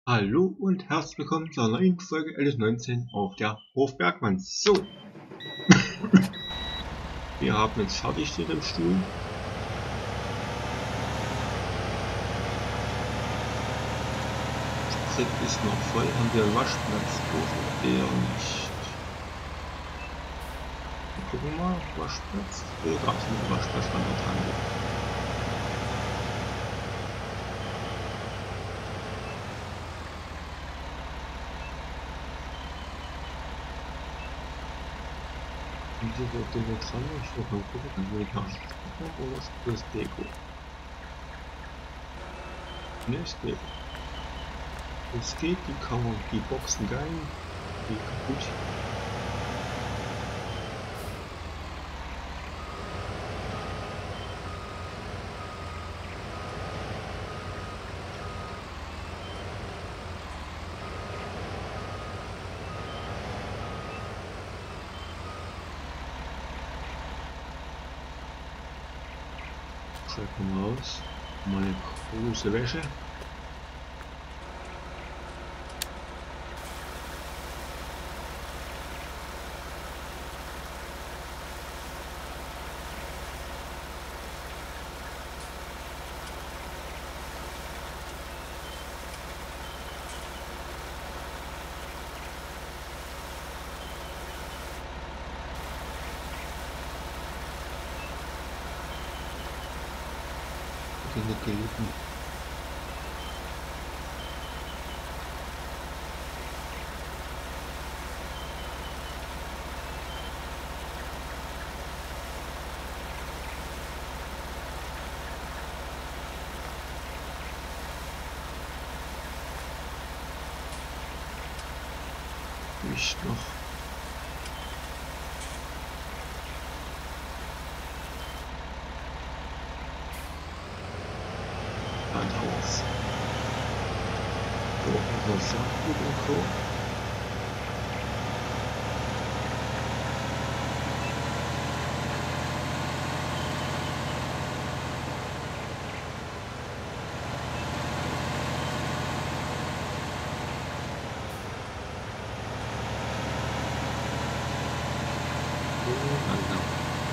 Hallo und herzlich willkommen zur neuen Folge LS19 auf der Hof Bergmanns. So, wir haben jetzt fertig hier im Stuhl. Sprit ist noch voll, haben wir einen Waschplatz oder eher nicht. Wir gucken mal, Waschplatz. Hier gab es einen Waschplatz an der Tanke. Und hier wird Dinge dran, ich will mal gucken, dann will ich nach oder ist das Deko? Ne, ist Deko. Es geht, die kann man, die Boxen geil, die kaputt. Schreiben wir raus. Meine große Wäsche. Dinge gelitten. Nicht noch. Haus. So, unser Saatgut und Co. Langsam.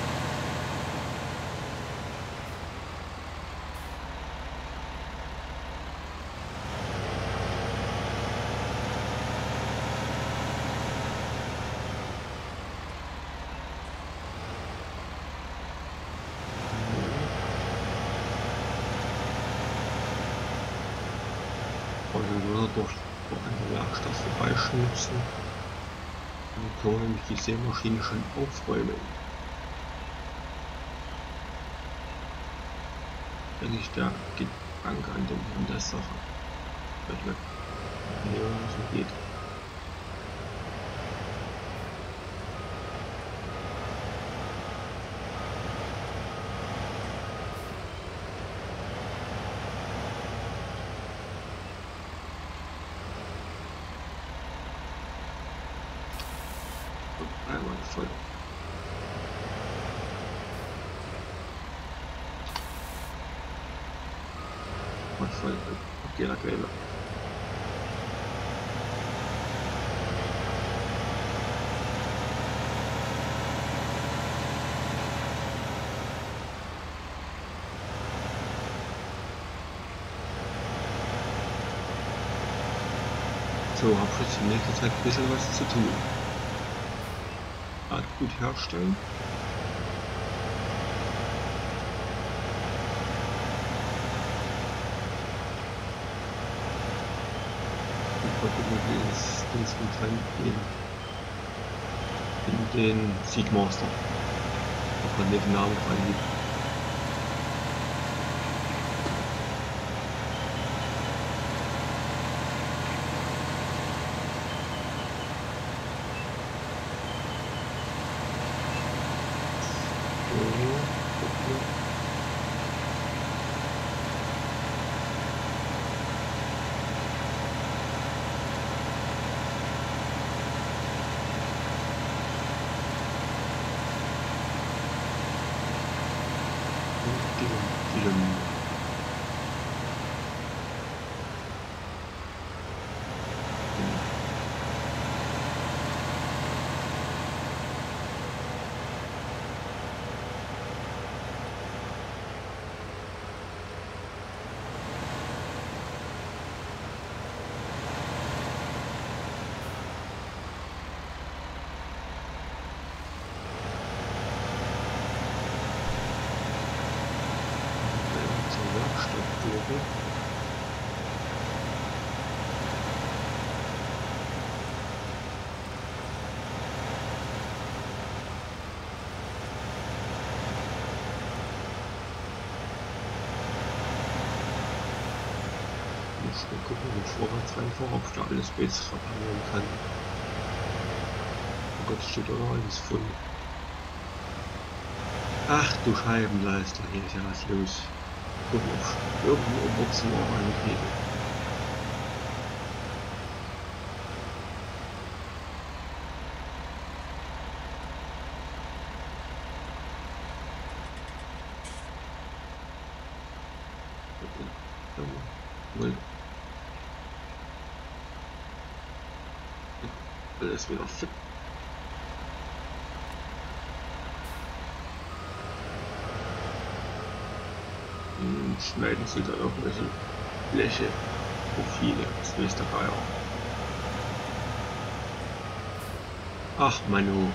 Oder durch eine Werkstatt vorbeischnitzen. Dann können wir nämlich die Sämaschine schon aufräumen. Eigentlich der Gedanke an der Sache. Ja, so geht. Einmal voll. Mal voll. Okay, la Quelle. So, habe jetzt in nächster Zeit ein bisschen was zu tun. Gut herstellen. Ich wollte dieses Dings mit reingehen. In den Seedmaster. Ob man den Namen reingibt. Muss mal gucken, wo ich vorwärts reinfahre, ob ich da alles besser reparieren kann. Oh Gott, steht da noch alles voll. Ach du Scheibenleister, hier ist ja was los. Gucken, ob ich irgendwo im Boxenrohr reinkriege. Alles wieder fit. Schneiden Sie da irgendwelche Bleche, Profile, das weiß der Geier. Ach Manu.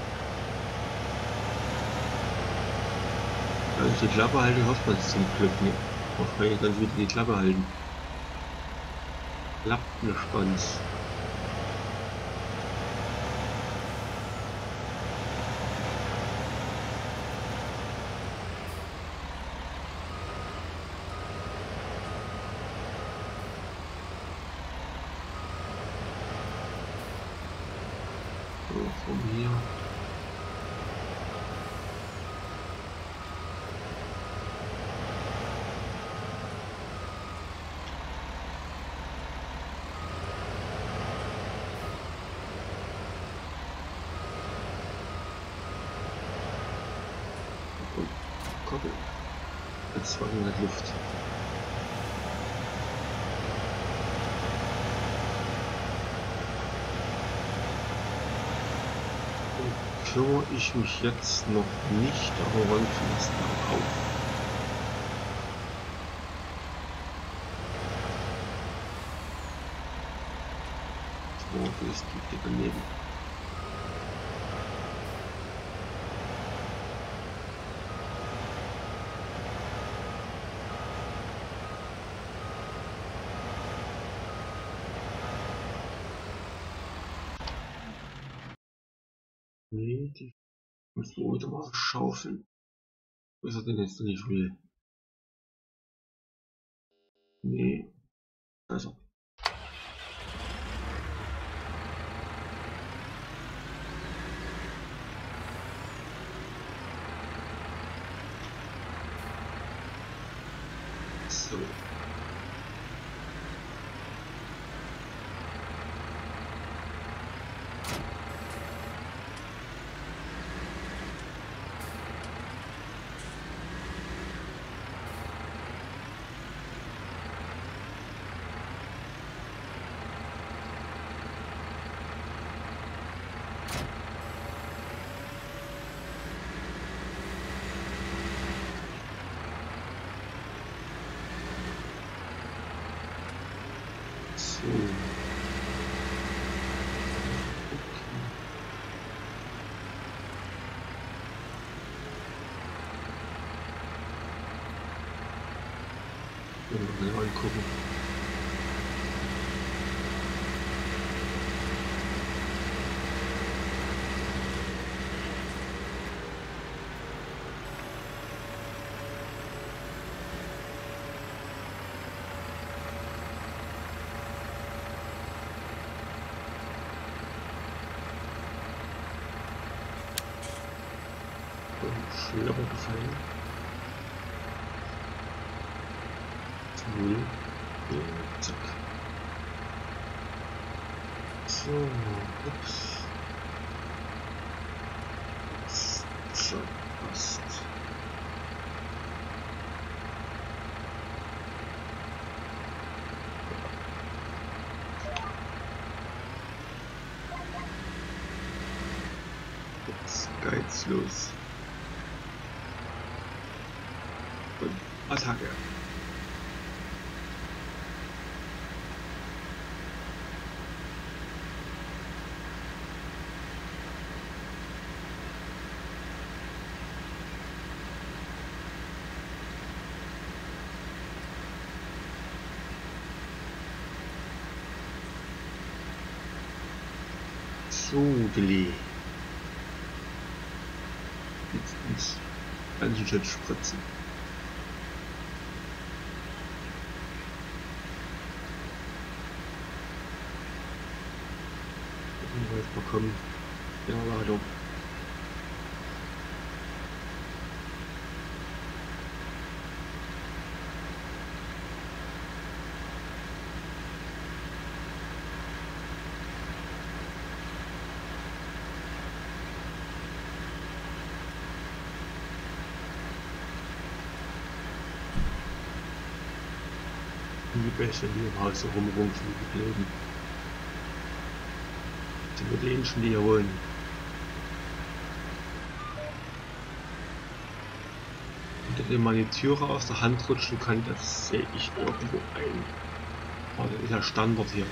Wenn ich die Klappe halte, hört man es zum Glück nicht. Wahrscheinlich kann ich wieder die Klappe halten. Klappt ne Spanz. So, von hier. Und Koppel. Jetzt 200 Luft. Kümmere ich mich jetzt noch nicht, aber räume ich erst mal auf. So, ist die daneben. Nee, die muss wohl wieder mal schaufeln. Wo ist er denn jetzt nicht will? Nee, also. So. So. Okay. Mal angucken. Schlapper gefallen. Null. Ja, zack. So, ups. So, passt. Jetzt geht's los. Und Attacke. Sudeli. Jetzt ins Antijet spritzen. erstmal kommen. Ja, Ladung. Die Bäche hier im Haus rumrumpfen geblieben. Die wir den schon hier holen. Und wenn man die Türe aus der Hand rutschen kann, das sehe ich irgendwo ein. Aber das ist ja Standard hier.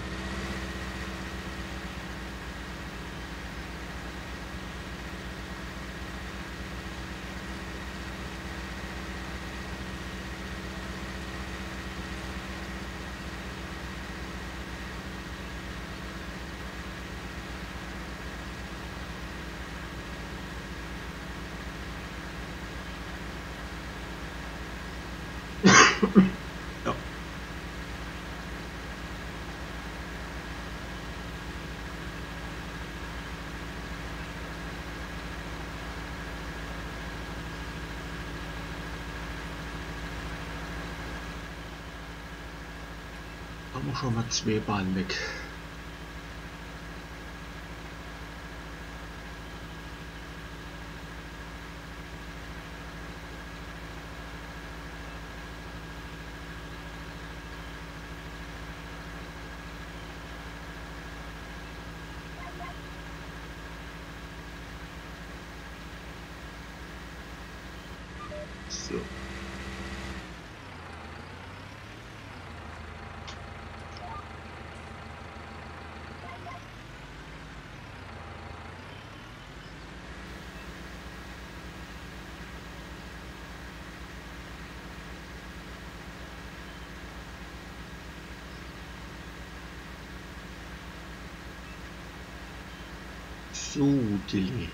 Ja. Haben wir schon mal 2 Bahnen weg. So. So, Dilly.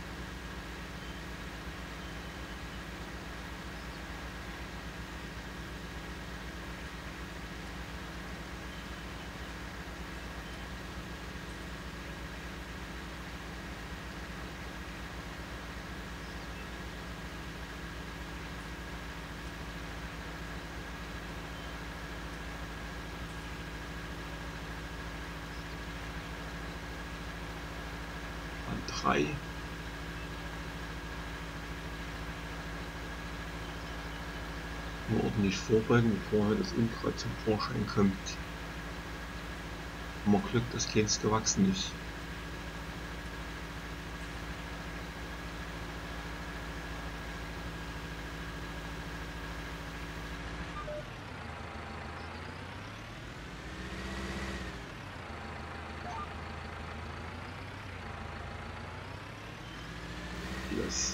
An 3. Nur ordentlich vorbeugen, bevor das Unkraut zum Vorschein kommt. Haben wir Glück, dass keins gewachsen ist. Yes.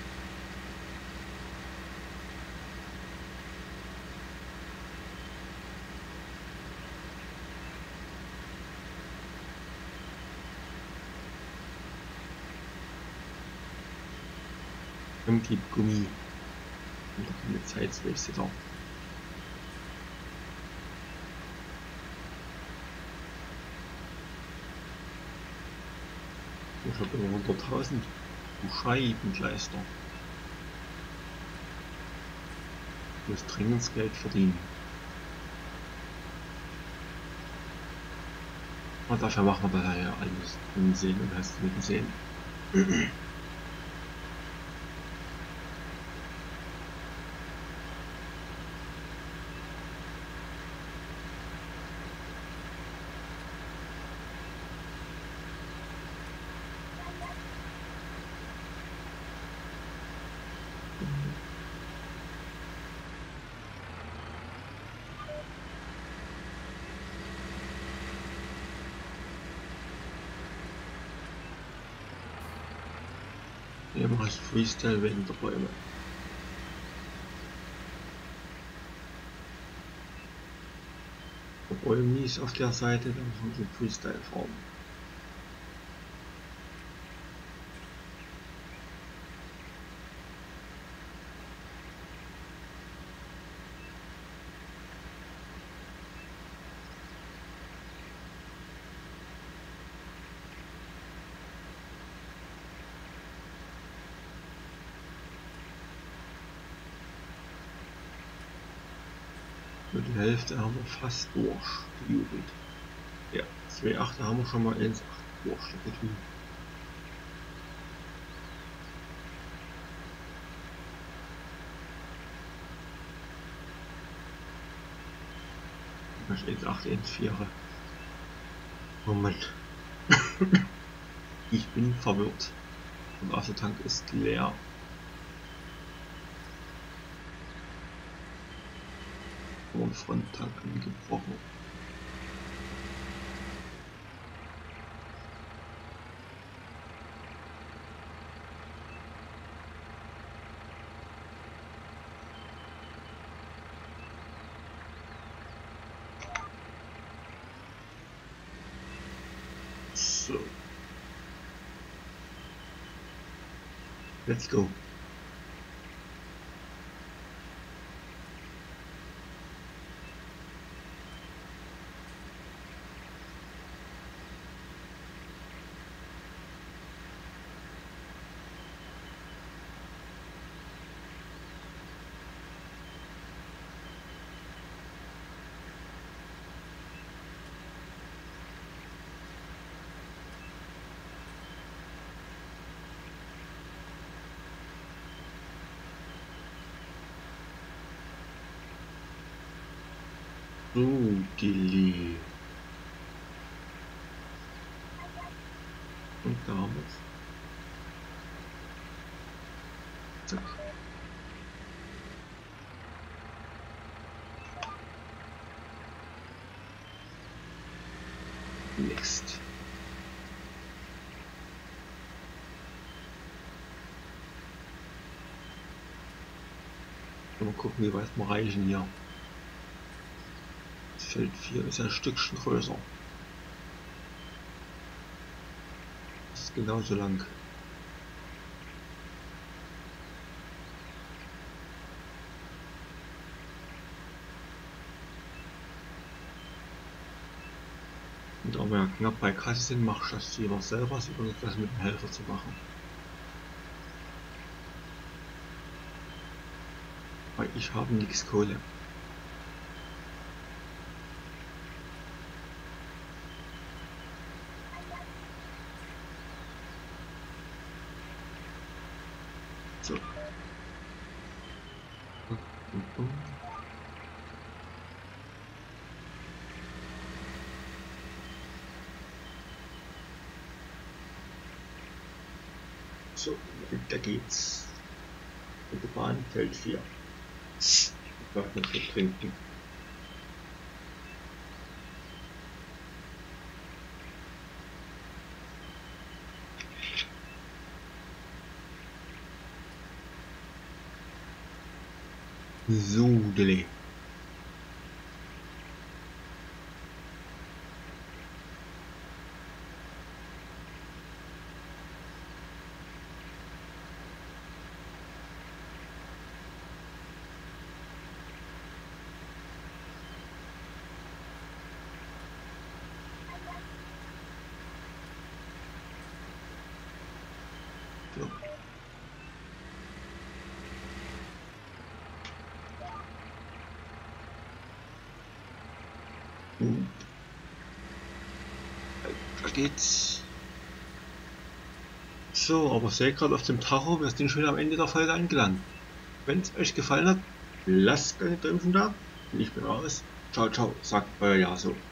Im Gummi. Und da keine Zeitwäste da. Ich habe immer 100.000. Du Scheibenkleister. Ich muss dringend das Geld verdienen. Und dafür machen wir da ja alles ansehen und hast du gesehen. Ja, machst Freestyle wegen der Bäume. Der Bäume ist auf der Seite, dann haben wir Freestyle fahren. Für die Hälfte haben wir fast durchgejubelt. Ja, 2,8 haben wir schon mal 1,8 durchgejubelt. Das ist 1,8, 1,4. Moment. Ich bin verwirrt. Der Wassertank ist leer. Und Fronttank angebrochen. So. Let's go. So, Delay. Und da haben wir es. Zack. Next. Mal gucken, wie weit wir reichen hier. Das Feld 4 ist ein Stückchen größer. Das ist genauso lang. Und da wir ja knapp bei Kasse sind, mache ich das lieber selber, als das mit dem Helfer zu machen. Weil ich habe nichts Kohle. So. So, da geht's. Autobahn, Feld 4. Ich darf noch so trinken. So, Delay. So. Da geht's. So, aber sehe gerade auf dem Tacho, wir sind schon am Ende der Folge angelangt. Wenn es euch gefallen hat, lasst eine Däumchen da. Ich bin raus. Ciao, ciao, sagt euer Jaso.